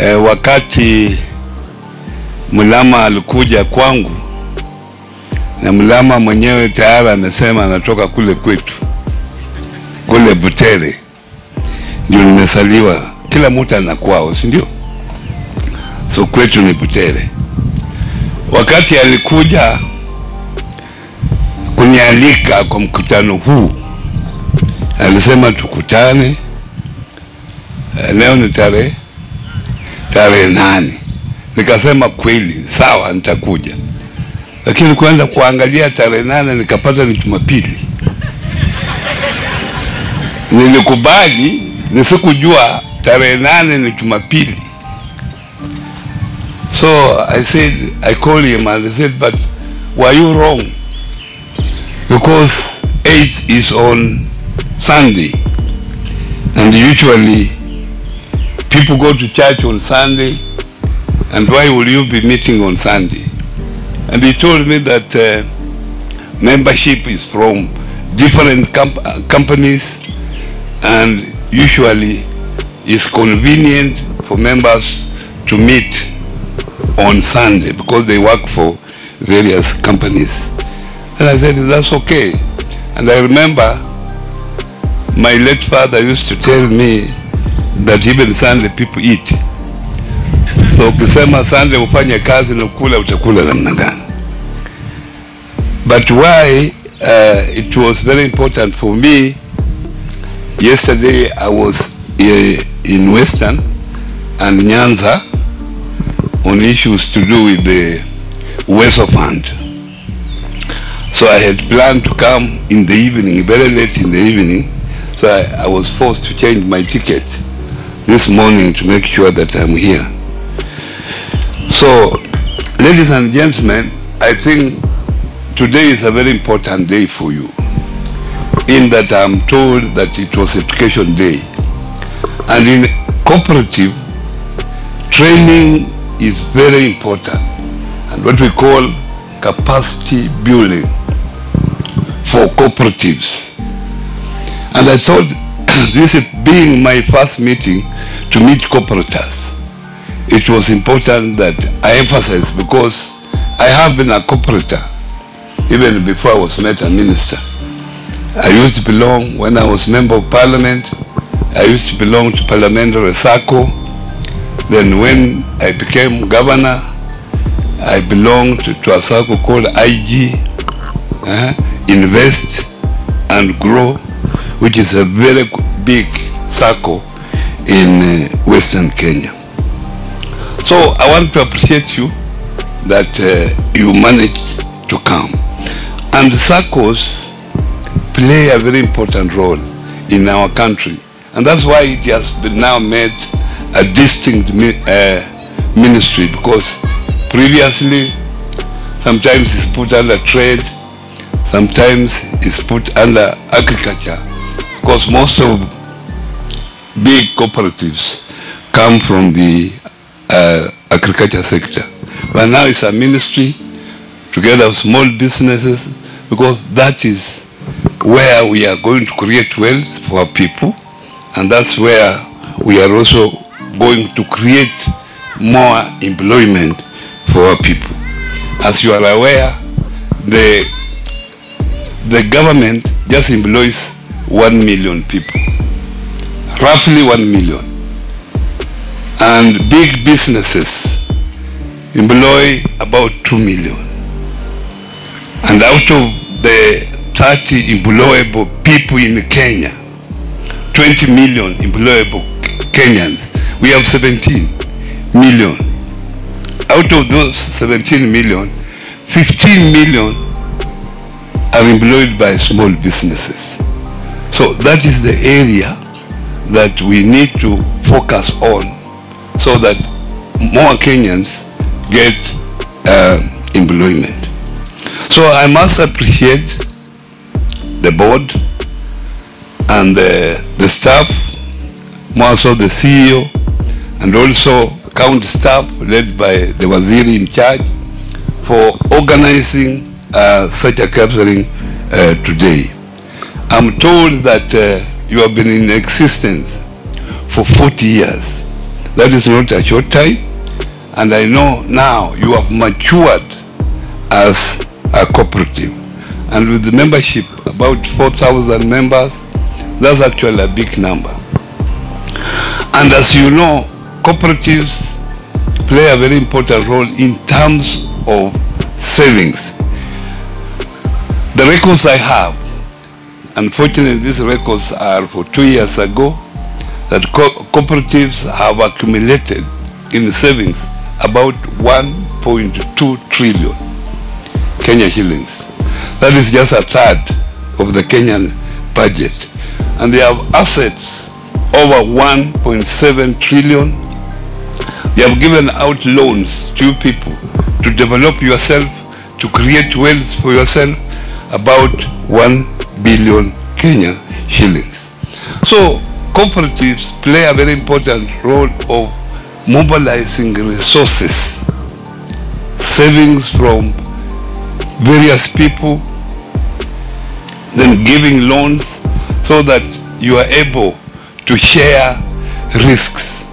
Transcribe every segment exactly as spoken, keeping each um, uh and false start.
E, wakati Mulama alikuja kwangu, na Mulama mwenyewe tayari amesema anatoka kule kwetu, kule Butere ndio nimesaliwa. Kila mtu ana kwao, si ndio? So kwetu ni Butere. Wakati alikuja kunialika kwa mkutano huu, alisema tukutane, leo ni tarehe tarehe nane. Nikasema kweli, sawa, nitakuja. Lakini kwenda kuangalia tarehe nane nikapata ni Jumapili. Nilikubali, nisikujua tarehe nane ni Jumapili. So I said, I called him and I said, but were you wrong? Because eight is on Sunday, and usually people go to church on Sunday, and why will you be meeting on Sunday? And he told me that uh, membership is from different comp companies, and usually it's convenient for members to meet on Sunday because they work for various companies. And I said, that's okay. And I remember my late father used to tell me that even Sunday people eat. So ukisema Sunday ufanye kazi na kula, utakula namna gani? But why uh, it was very important for me, yesterday I was uh, in Western and Nyanza on issues to do with the Weso Fund. So I had planned to come in the evening, very late in the evening. So I, I was forced to change my ticket this morning to make sure that I'm here. So, ladies and gentlemen, I think today is a very important day for you, in that I'm told that it was Education Day. And in cooperative, training is very important, and what we call capacity building for cooperatives. And I thought, this being my first meeting to meet cooperators, it was important that I emphasize, because I have been a cooperator even before I was made a minister. I used to belong, when I was member of parliament, I used to belong to parliamentary SACCO. Then when I became governor, I belonged to, to a SACCO called I G, uh, Invest and Grow, which is a very big SACCO in uh, Western Kenya. So I want to appreciate you that uh, you managed to come. And SACCOS play a very important role in our country. And that's why it has been now made a distinct mi uh, ministry, because previously sometimes it's put under trade, sometimes it's put under agriculture, because most of big cooperatives come from the uh, agriculture sector. But now it's a ministry together with small businesses, because that is where we are going to create wealth for our people, and that's where we are also going to create more employment for our people. As you are aware, the, the government just employs one million people, roughly one million. And big businesses employ about two million. And out of the thirty employable people in Kenya, twenty million employable Kenyans, we have seventeen million. Out of those seventeen million, fifteen million are employed by small businesses. So that is the area that we need to focus on, so that more Kenyans get uh, employment. So I must appreciate the board and the, the staff, more so the C E O, and also county staff led by the Waziri in charge, for organizing uh, such a gathering uh, today. I'm told that uh, you have been in existence for forty years, That is not a short time, and I know now you have matured as a cooperative. And with the membership, about four thousand members, that's actually a big number. And as you know, cooperatives play a very important role in terms of savings. The records I have, unfortunately these records are for two years ago, that co cooperatives have accumulated in savings about one point two trillion Kenya shillings. That is just a third of the Kenyan budget. And they have assets over one point seven trillion. They have given out loans to you people to develop yourself, to create wealth for yourself, about one billion Kenyan shillings. So cooperatives play a very important role of mobilizing resources, savings from various people, then giving loans so that you are able to share risks.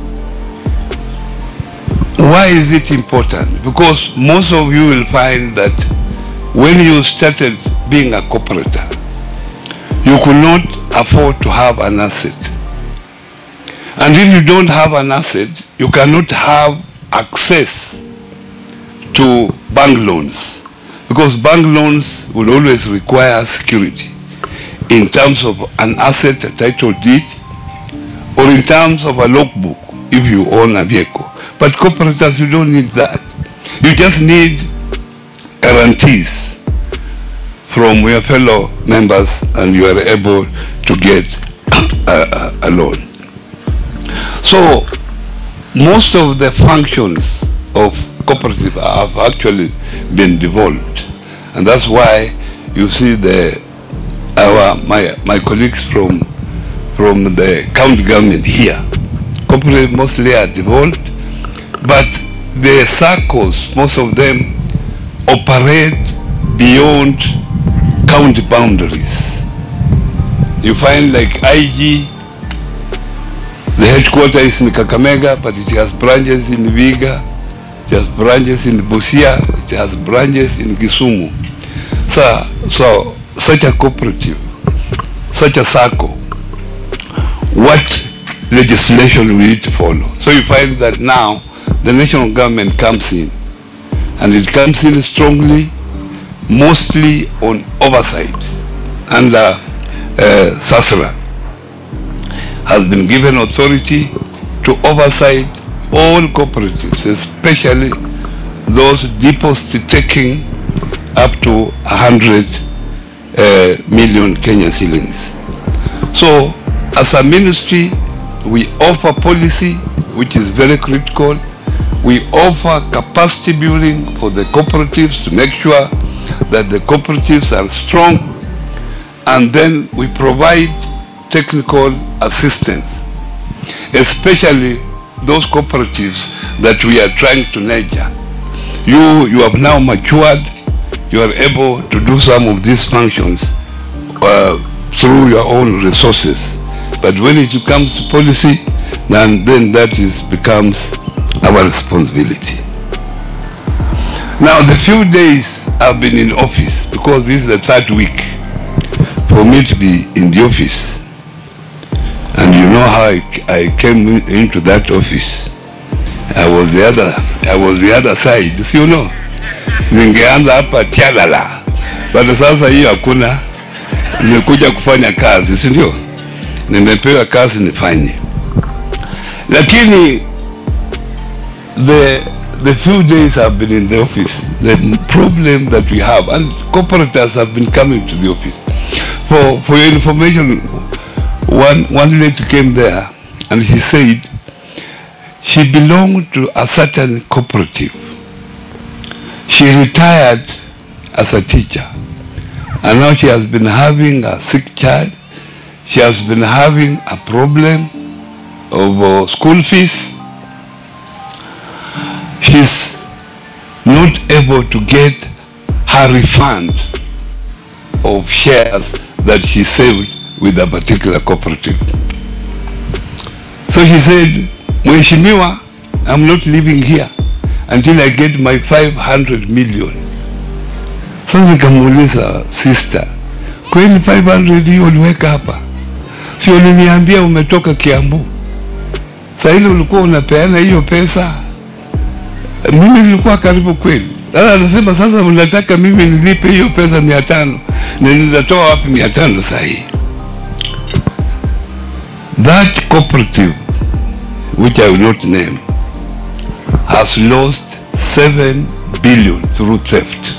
Why is it important? Because most of you will find that when you started being a cooperator, you could not afford to have an asset. And if you don't have an asset, you cannot have access to bank loans, because bank loans will always require security in terms of an asset, a title deed, or in terms of a logbook if you own a vehicle. But cooperators, you don't need that. You just need guarantees from your fellow members, and you are able to get a, a, a loan. So most of the functions of cooperative have actually been devolved, and that's why you see the our my my colleagues from from the county government here, cooperative mostly are devolved, but the SACCOS, most of them operate beyond county boundaries. You find like I G, the headquarters is in Kakamega, but it has branches in Viga, it has branches in Busia, it has branches in Kisumu. So, so such a cooperative, such a SACCO, what legislation we need to follow? So you find that now the national government comes in, and it comes in strongly, mostly on oversight, and uh, uh, SASRA has been given authority to oversight all cooperatives, especially those deposit taking up to one hundred uh, million Kenyan shillings. So as a ministry, we offer policy, which is very critical. We offer capacity building for the cooperatives to make sure that the cooperatives are strong, and then we provide technical assistance, especially those cooperatives that we are trying to nurture. You, you have now matured, you are able to do some of these functions uh, through your own resources. But when it comes to policy, then, then that is, becomes our responsibility. Now, the few days I've been in office, because this is the third week for me to be in the office, and you know how I, I came into that office. I was the other, I was the other side, so you know. Ningeanza hapa tialala, but sasa hiyo hakuna. Nimekuja kufanya kazi, si ndio? Nimepewa kazi nifanye. Lakini the the few days I've been in the office, the problem that we have, and cooperators have been coming to the office. For for your information, one one lady came there and she said she belonged to a certain cooperative. She retired as a teacher, and now she has been having a sick child. She has been having a problem of uh, school fees. She's not able to get her refund of shares that she saved with a particular cooperative. So she said, Mheshimiwa, I'm not living here until I get my five hundred million. Sasa nikamuuliza sister, kwani five hundred hiyo uliweka hapa? Sio uliniambia umetoka Kiambu. Sasa ile ulikuwa unapeana hiyo pesa. Mimi nilikuwa karibu kweli. Sasa anasema sasa unataka mimi nilipe hiyo pesa mia tano. Na nitatoa wapi mia tano sasa hii? That cooperative, which I will not name, has lost seven billion through theft.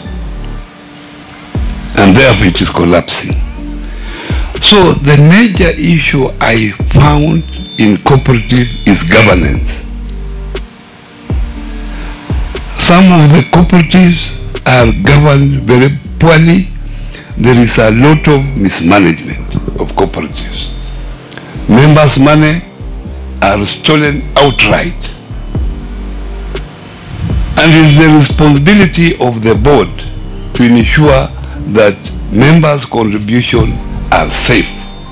And therefore it is collapsing. So the major issue I found in cooperative is governance. Some of the cooperatives are governed very poorly. There is a lot of mismanagement of cooperatives. Members' money are stolen outright. And it's the responsibility of the board to ensure that members' contribution are safe.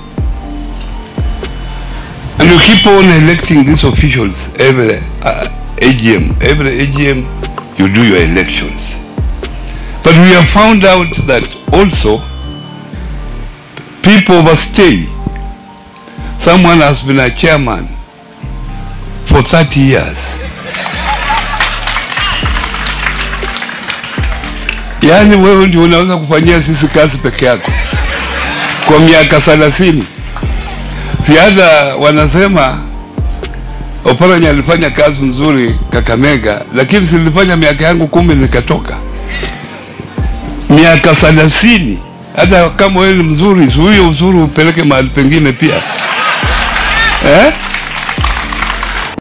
And you keep on electing these officials every uh, A G M. Every A G M you do your elections. But we have found out that also people overstay. Someone has been a chairman for thirty years. Yaani wewe ndio unaweza kufanyia sisi kazi peke yako kwa miaka thelathini. Si hata wanasema Oparanya alifanya kazi nzuri Kakamega, lakini silifanya miaka yangu kumi nikatoka. Miaka thelathini. Hata kama wewe ni mzuri, huyo uzuri upeleke mahali pengine pia. Eh?